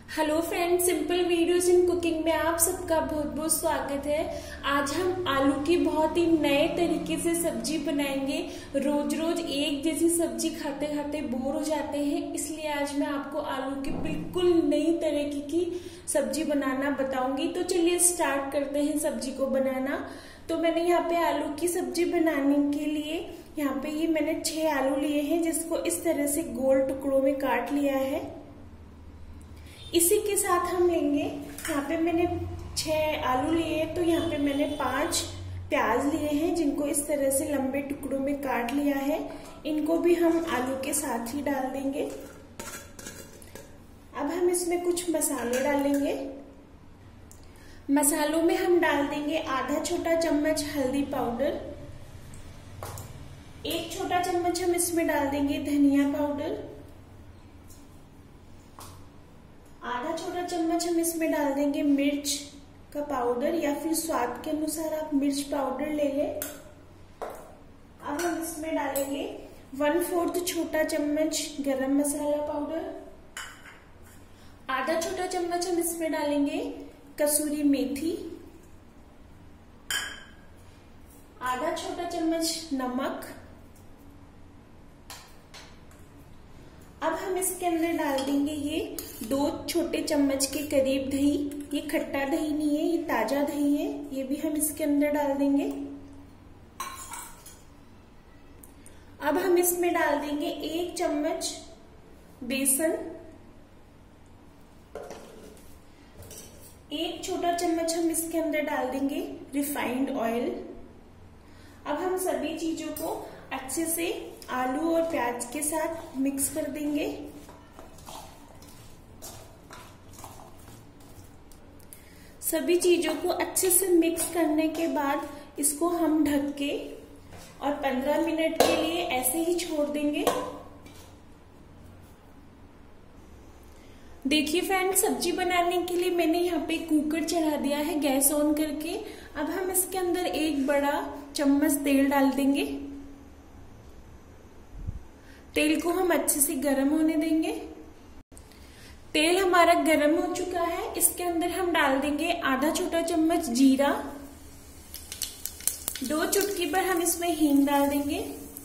Hello friends, simple videos in cooking में आप सबका बहुत बहुत स्वागत है। आज हम आलू की बहुत ही नए तरीके से सब्जी बनाएंगे। रोज रोज एक जैसी सब्जी खाते खाते बोर हो जाते हैं, इसलिए आज मैं आपको आलू की बिल्कुल नई तरीके की सब्जी बनाना बताऊंगी। तो चलिए स्टार्ट करते हैं सब्जी को बनाना। तो मैंने यहाँ पे आलू की सब्जी बनाने के लिए यहाँ पे ये मैंने 6 आलू लिए हैं, जिसको इस तरह से गोल टुकड़ों में काट लिया है। इसी के साथ हम लेंगे, यहाँ पे मैंने 6 आलू लिए हैं, तो यहाँ पे मैंने 5 प्याज लिए हैं, जिनको इस तरह से लंबे टुकड़ों में काट लिया है। इनको भी हम आलू के साथ ही डाल देंगे। अब हम इसमें कुछ मसाले डालेंगे। मसालों में हम डाल देंगे आधा छोटा चम्मच हल्दी पाउडर, 1 छोटा चम्मच हम इसमें डाल देंगे धनिया पाउडर, आधा छोटा चम्मच हम इसमें डाल देंगे मिर्च का पाउडर, या फिर स्वाद के अनुसार आप मिर्च पाउडर ले लें। अब हम इसमें डालेंगे 1/4 छोटा चम्मच गरम मसाला पाउडर, आधा छोटा चम्मच हम इसमें डालेंगे कसूरी मेथी, आधा छोटा चम्मच नमक। अब हम इसके अंदर डाल देंगे ये 2 छोटे चम्मच के करीब दही। ये खट्टा दही नहीं है, ये ताजा दही है, ये भी हम इसके अंदर डाल देंगे। अब हम इसमें डाल देंगे 1 चम्मच बेसन, 1 छोटा चम्मच हम इसके अंदर डाल देंगे रिफाइंड ऑयल। अब हम सभी चीजों को अच्छे से आलू और प्याज के साथ मिक्स कर देंगे। सभी चीजों को अच्छे से मिक्स करने के बाद इसको हम ढक के और 15 मिनट के लिए ऐसे ही छोड़ देंगे। देखिए फ्रेंड्स, सब्जी बनाने के लिए मैंने यहाँ पे कुकर चढ़ा दिया है गैस ऑन करके। अब हम इसके अंदर 1 बड़ा चम्मच तेल डाल देंगे। तेल को हम अच्छे से गर्म होने देंगे। तेल हमारा गर्म हो चुका है। इसके अंदर हम डाल देंगे आधा छोटा चम्मच जीरा, 2 चुटकी पर हम इसमें हींग डाल देंगे।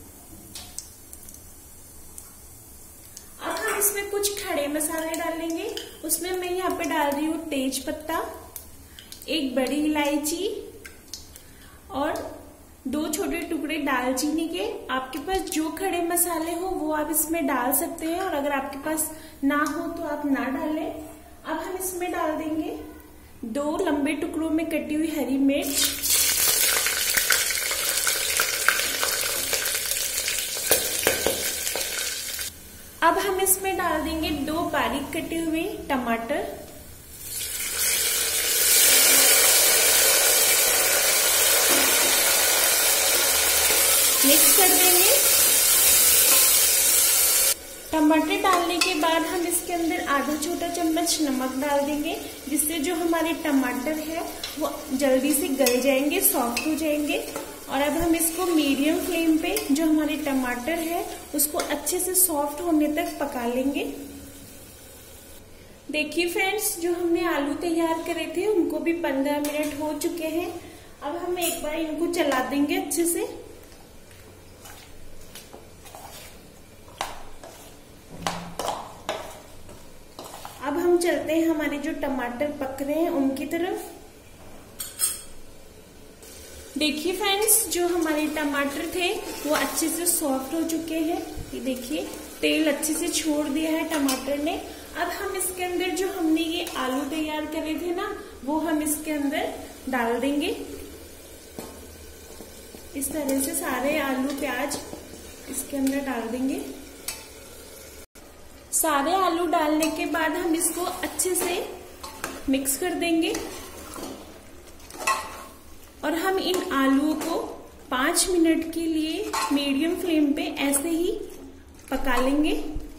अब हम इसमें कुछ खड़े मसाले डालेंगे। उसमें मैं यहाँ पे डाल रही हूँ तेज पत्ता, 1 बड़ी इलायची और 2 छोटे टुकड़े दालचीनी के। आपके पास जो खड़े मसाले हो वो आप इसमें डाल सकते हैं, और अगर आपके पास ना हो तो आप ना डालें। अब हम इसमें डाल देंगे 2 लंबे टुकड़ों में कटी हुई हरी मिर्च, अब हम इसमें डाल देंगे 2 बारीक कटे हुए टमाटर, मिक्स कर देंगे। टमाटर डालने के बाद हम इसके अंदर आधा छोटा चम्मच नमक डाल देंगे, जिससे जो हमारे टमाटर है वो जल्दी से गल जाएंगे, सॉफ्ट हो जाएंगे। और अब हम इसको मीडियम फ्लेम पे जो हमारे टमाटर है उसको अच्छे से सॉफ्ट होने तक पका लेंगे। देखिए फ्रेंड्स, जो हमने आलू तैयार करे थे उनको भी 15 मिनट हो चुके हैं। अब हम एक बार इनको चला देंगे अच्छे से। अब हम चलते हैं हमारे जो टमाटर पक रहे हैं उनकी तरफ। देखिए फ्रेंड्स, जो हमारे टमाटर थे वो अच्छे से सॉफ्ट हो चुके हैं। ये देखिए तेल अच्छे से छोड़ दिया है टमाटर ने। अब हम इसके अंदर जो हमने ये आलू तैयार करे थे ना, वो हम इसके अंदर डाल देंगे। इस तरह से सारे आलू प्याज इसके अंदर डाल देंगे। सारे आलू डालने के बाद हम इसको अच्छे से मिक्स कर देंगे, और हम इन आलूओं को 5 मिनट के लिए मीडियम फ्लेम पे ऐसे ही पका लेंगे।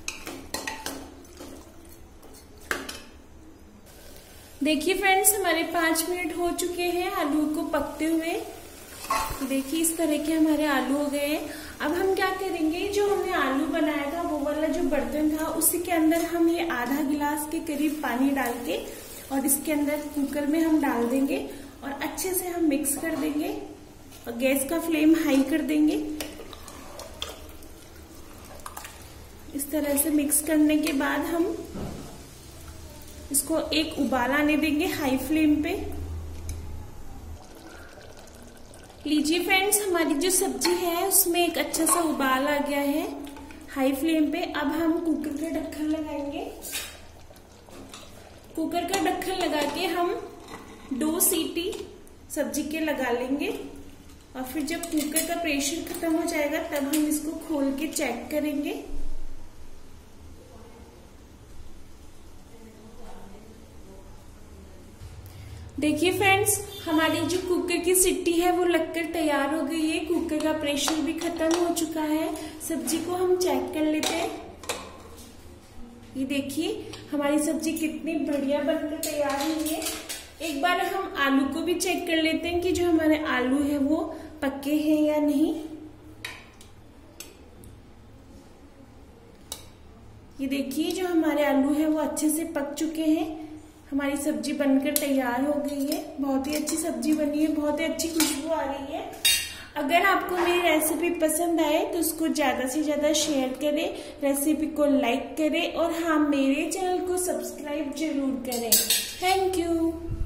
देखिए फ्रेंड्स, हमारे 5 मिनट हो चुके हैं आलू को पकते हुए। देखिए इस तरह के हमारे आलू हो गए हैं। अब हम क्या करेंगे, जो हमने आलू बनाया था वो वाला जो बर्तन था उसी के अंदर हम ये आधा गिलास के करीब पानी डाल के और इसके अंदर कुकर में हम डाल देंगे और अच्छे से हम मिक्स कर देंगे और गैस का फ्लेम हाई कर देंगे। इस तरह से मिक्स करने के बाद हम इसको एक उबाल आने देंगे हाई फ्लेम पे। लीजिए फ्रेंड्स, हमारी जो सब्जी है उसमें एक अच्छा सा उबाल आ गया है हाई फ्लेम पे। अब हम कुकर का ढक्कन लगाएंगे। कुकर का ढक्कन लगा के हम 2 सीटी सब्जी के लगा लेंगे और फिर जब कुकर का प्रेशर खत्म हो जाएगा तब हम इसको खोल के चेक करेंगे। देखिए फ्रेंड्स, हमारी जो कुकर की सीटी है वो लगकर तैयार हो गई है। कुकर का प्रेशर भी खत्म हो चुका है। सब्जी को हम चेक कर लेते हैं। ये देखिए हमारी सब्जी कितनी बढ़िया बनकर तैयार हुई है। एक बार हम आलू को भी चेक कर लेते हैं कि जो हमारे आलू है वो पक्के हैं या नहीं। ये देखिए जो हमारे आलू है वो अच्छे से पक चुके हैं। हमारी सब्जी बनकर तैयार हो गई है। बहुत ही अच्छी सब्जी बनी है, बहुत ही अच्छी खुशबू आ रही है। अगर आपको मेरी रेसिपी पसंद आए तो उसको ज्यादा से ज्यादा शेयर करें, रेसिपी को लाइक करें और हाँ, मेरे चैनल को सब्सक्राइब जरूर करें। Thank you.